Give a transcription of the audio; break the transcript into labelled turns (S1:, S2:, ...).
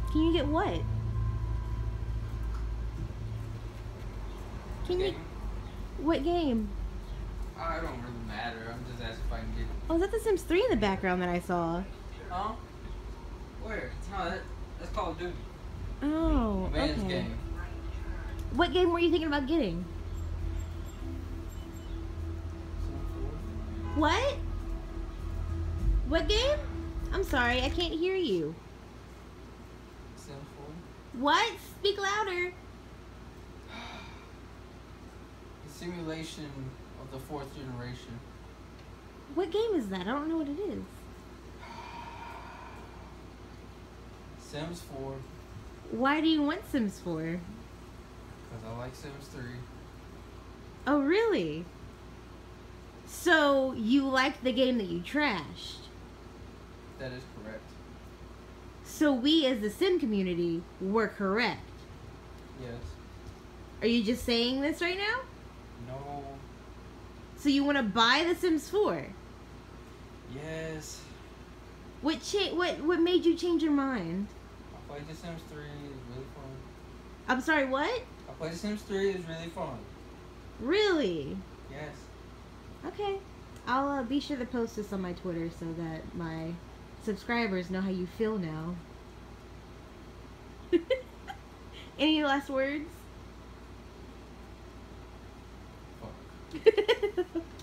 S1: Can you get what? Can you... What game?
S2: I don't really matter. I'm just asking if I can get it.
S1: Oh, is that The Sims 3 in the background that I saw?
S2: Huh? Where? No, that's Call of Duty.
S1: Oh,
S2: A man's
S1: okay.
S2: game.
S1: What game were you thinking about getting? What? What game? I'm sorry, I can't hear you.
S2: Sim 4.
S1: What? Speak louder.
S2: The simulation of the 4th generation.
S1: What game is that? I don't know what it is.
S2: Sims 4.
S1: Why do you want Sims 4?
S2: Because I like Sims 3.
S1: Oh, really? So, you like the game that you trashed?
S2: That is correct.
S1: So we as the Sim community were correct.
S2: Yes.
S1: Are you just saying this right now?
S2: No.
S1: So you want to buy The Sims 4?
S2: Yes.
S1: What made you change your mind?
S2: I played The Sims 3. It's really fun.
S1: I'm sorry, what?
S2: I played The Sims 3. It's really fun.
S1: Really?
S2: Yes.
S1: Okay. I'll be sure to post this on my Twitter so that my subscribers know how you feel now. Any last words?
S2: Fuck.